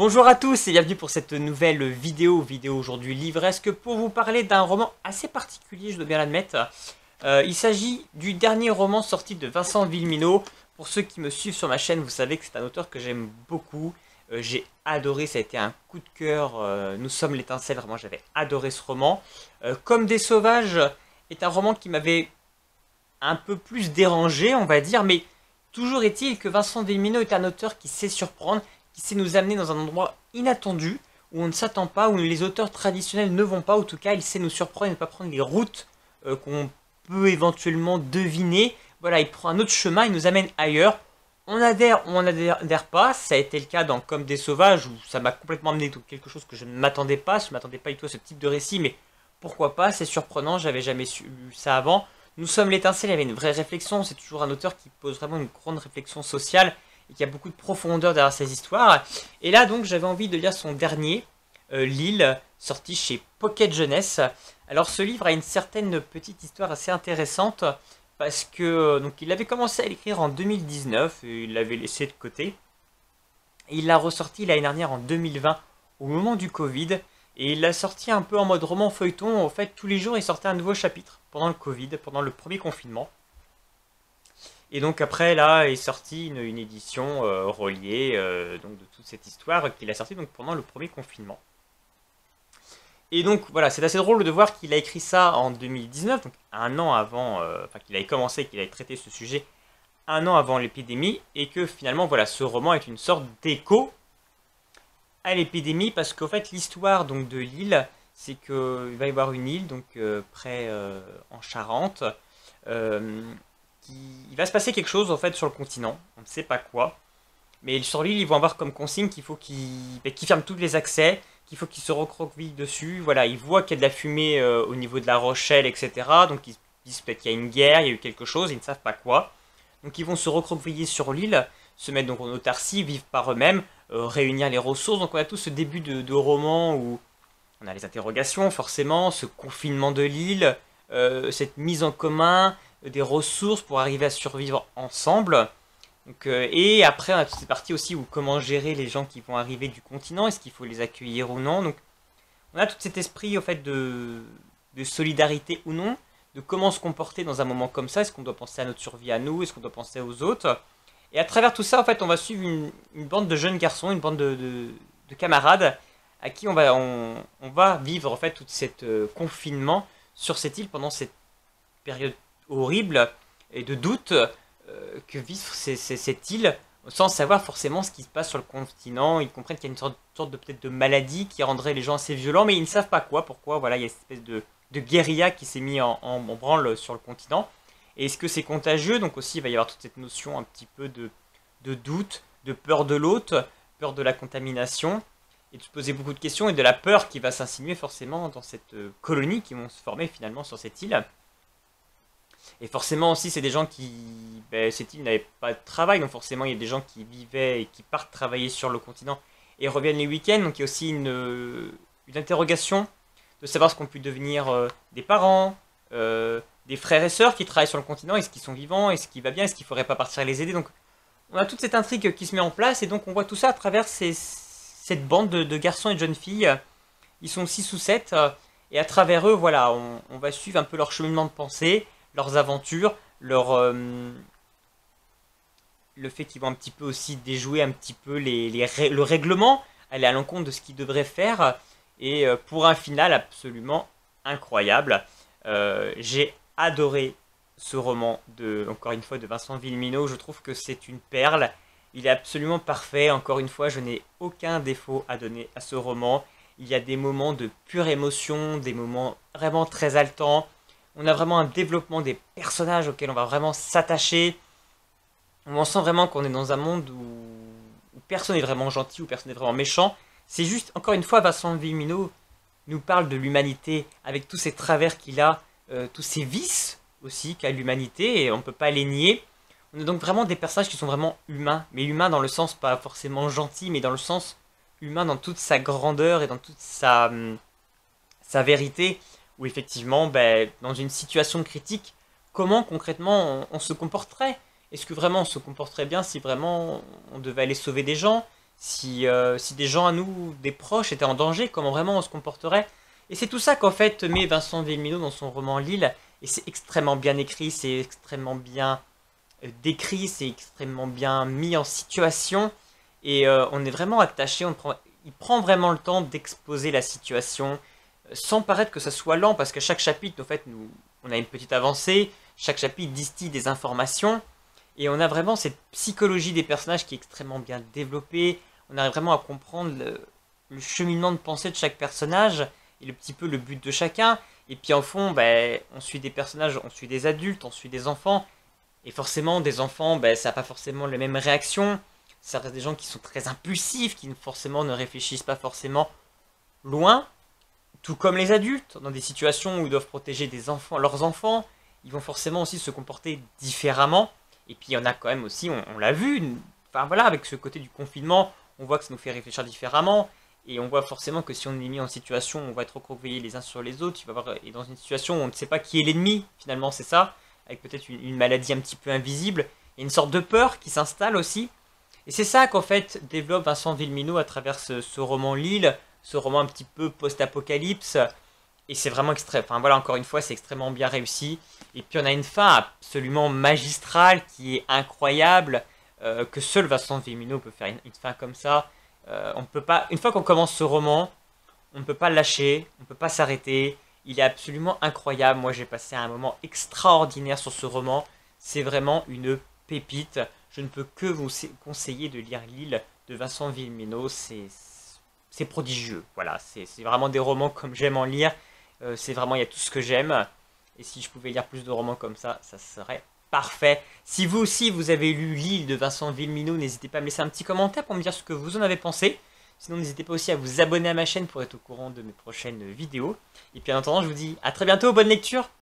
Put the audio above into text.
Bonjour à tous et bienvenue pour cette nouvelle vidéo aujourd'hui livresque pour vous parler d'un roman assez particulier, je dois bien l'admettre. Il s'agit du dernier roman sorti de Vincent Villeminot. Pour ceux qui me suivent sur ma chaîne, vous savez que c'est un auteur que j'aime beaucoup. J'ai adoré, ça a été un coup de cœur. Nous sommes l'étincelle, vraiment j'avais adoré ce roman. Comme des sauvages est un roman qui m'avait un peu plus dérangé, on va dire, mais toujours est-il que Vincent Villeminot est un auteur qui sait surprendre, qui sait nous amener dans un endroit inattendu, où on ne s'attend pas, où les auteurs traditionnels ne vont pas, en tout cas il sait nous surprendre et ne pas prendre les routes qu'on peut éventuellement deviner. Voilà, il prend un autre chemin, il nous amène ailleurs. On adhère ou on n'adhère pas, ça a été le cas dans Comme des sauvages, où ça m'a complètement amené dans quelque chose que je ne m'attendais pas, je ne m'attendais pas du tout à ce type de récit, mais pourquoi pas, c'est surprenant, j'avais jamais lu ça avant. Nous sommes l'étincelle, il y avait une vraie réflexion, c'est toujours un auteur qui pose vraiment une grande réflexion sociale, et qui a beaucoup de profondeur derrière ses histoires. Et là donc j'avais envie de lire son dernier, L'île, sorti chez Pocket Jeunesse. Alors ce livre a une certaine petite histoire assez intéressante, parce que donc il avait commencé à l'écrire en 2019, et il l'avait laissé de côté. Et il l'a ressorti l'année dernière en 2020, au moment du Covid, et il l'a sorti un peu en mode roman feuilleton. En fait, tous les jours il sortait un nouveau chapitre, pendant le Covid, pendant le premier confinement. Et donc après, là, est sorti une édition reliée donc de toute cette histoire qu'il a sorti donc pendant le premier confinement. Et donc voilà, c'est assez drôle de voir qu'il a écrit ça en 2019, donc un an avant, enfin qu'il avait commencé, qu'il avait traité ce sujet un an avant l'épidémie, et que finalement, voilà, ce roman est une sorte d'écho à l'épidémie, parce qu'en fait, l'histoire donc de l'île, c'est qu'il va y avoir une île, donc près en Charente, euh, il va se passer quelque chose en fait sur le continent, on ne sait pas quoi, mais sur l'île ils vont avoir comme consigne qu'il faut qu'ils ferment tous les accès, qu'il faut qu'ils se recroquevillent dessus, voilà, ils voient qu'il y a de la fumée au niveau de la Rochelle, etc. Donc ils disent peut-être qu'il y a une guerre, il y a eu quelque chose, ils ne savent pas quoi. Donc ils vont se recroqueviller sur l'île, se mettre donc en autarcie, vivre par eux-mêmes, réunir les ressources. Donc on a tout ce début de roman où on a les interrogations forcément, ce confinement de l'île, cette mise en commun des ressources pour arriver à survivre ensemble. Donc, et après, on a toute cette partie aussi où comment gérer les gens qui vont arriver du continent, est-ce qu'il faut les accueillir ou non. Donc, on a tout cet esprit au fait de solidarité ou non, de comment se comporter dans un moment comme ça, est-ce qu'on doit penser à notre survie à nous, est-ce qu'on doit penser aux autres. Et à travers tout ça, en fait, on va suivre une bande de jeunes garçons, une bande de camarades à qui on va vivre en fait tout cet confinement sur cette île pendant cette période horrible et de doute que vit cette île sans savoir forcément ce qui se passe sur le continent. Ils comprennent qu'il y a une sorte de peut-être de maladie qui rendrait les gens assez violents, mais ils ne savent pas quoi, pourquoi. Voilà, il y a cette espèce de guérilla qui s'est mis en branle sur le continent. Et est-ce que c'est contagieux? Donc aussi il va y avoir toute cette notion un petit peu de doute, de peur de l'autre, peur de la contamination, et de se poser beaucoup de questions, et de la peur qui va s'insinuer forcément dans cette colonie qui vont se former finalement sur cette île. Et forcément aussi, c'est des gens qui... Ben, cette île n'avait pas de travail, donc forcément, il y a des gens qui vivaient et qui partent travailler sur le continent et reviennent les week-ends. Donc il y a aussi une interrogation de savoir ce qu'ont pu devenir des parents, des frères et sœurs qui travaillent sur le continent. Est-ce qu'ils sont vivants? Est-ce qu'il va bien? Est-ce qu'il ne faudrait pas partir les aider? Donc on a toute cette intrigue qui se met en place, et donc on voit tout ça à travers cette bande de garçons et de jeunes filles. Ils sont 6 ou 7, et à travers eux, voilà, on va suivre un peu leur cheminement de pensée, leurs aventures, le fait qu'ils vont un petit peu aussi déjouer un petit peu le règlement, aller à l'encontre de ce qu'ils devraient faire, et pour un final absolument incroyable. J'ai adoré ce roman, encore une fois, de Vincent Villeminot. Je trouve que c'est une perle, il est absolument parfait. Encore une fois, je n'ai aucun défaut à donner à ce roman. Il y a des moments de pure émotion, des moments vraiment très haletants. On a vraiment un développement des personnages auxquels on va vraiment s'attacher. On sent vraiment qu'on est dans un monde où personne n'est vraiment gentil, où personne n'est vraiment méchant. C'est juste, encore une fois, Vincent Villeminot nous parle de l'humanité avec tous ces travers qu'il a, tous ces vices aussi qu'a l'humanité, et on ne peut pas les nier. On a donc vraiment des personnages qui sont vraiment humains, mais humains dans le sens pas forcément gentil, mais dans le sens humain dans toute sa grandeur et dans toute sa vérité, où effectivement, ben, dans une situation critique, comment concrètement on se comporterait? Est-ce que vraiment on se comporterait bien si vraiment on devait aller sauver des gens? si des gens à nous, des proches, étaient en danger, comment vraiment on se comporterait. Et c'est tout ça qu'en fait met Vincent Villeminot dans son roman L'Île, et c'est extrêmement bien écrit, c'est extrêmement bien décrit, c'est extrêmement bien mis en situation, et on est vraiment attaché, il prend vraiment le temps d'exposer la situation, sans paraître que ça soit lent, parce que chaque chapitre, en fait, on a une petite avancée, chaque chapitre distille des informations, et on a vraiment cette psychologie des personnages qui est extrêmement bien développée, on arrive vraiment à comprendre le cheminement de pensée de chaque personnage, et le petit peu le but de chacun, et puis en fond, ben, on suit des personnages, on suit des adultes, on suit des enfants, et forcément, des enfants, ben, ça n'a pas forcément les mêmes réactions. Ça reste des gens qui sont très impulsifs, qui forcément ne réfléchissent pas forcément loin. Tout comme les adultes, dans des situations où ils doivent protéger des enfants, leurs enfants, ils vont forcément aussi se comporter différemment. Et puis il y en a quand même aussi, on l'a vu, enfin voilà, avec ce côté du confinement, on voit que ça nous fait réfléchir différemment. Et on voit forcément que si on est mis en situation où on va être recroquevillés les uns sur les autres, et dans une situation où on ne sait pas qui est l'ennemi, finalement c'est ça, avec peut-être une maladie un petit peu invisible, il y a une sorte de peur qui s'installe aussi. Et c'est ça qu'en fait développe Vincent Villeminot à travers ce roman L'Île, ce roman un petit peu post-apocalypse. Et c'est vraiment extrêmement, enfin voilà, encore une fois, c'est extrêmement bien réussi. Et puis on a une fin absolument magistrale qui est incroyable, que seul Vincent Villeminot peut faire une fin comme ça. On peut pas, une fois qu'on commence ce roman, on ne peut pas le lâcher, on ne peut pas s'arrêter. Il est absolument incroyable. Moi, j'ai passé un moment extraordinaire sur ce roman. C'est vraiment une pépite. Je ne peux que vous conseiller de lire L'Île de Vincent Villeminot. C'est prodigieux. Voilà, c'est vraiment des romans comme j'aime en lire. C'est vraiment, il y a tout ce que j'aime. Et si je pouvais lire plus de romans comme ça serait parfait. Si vous aussi, vous avez lu L'Île de Vincent Villeminot, n'hésitez pas à me laisser un petit commentaire pour me dire ce que vous en avez pensé. Sinon, n'hésitez pas aussi à vous abonner à ma chaîne pour être au courant de mes prochaines vidéos. Et puis en attendant, je vous dis à très bientôt, bonne lecture!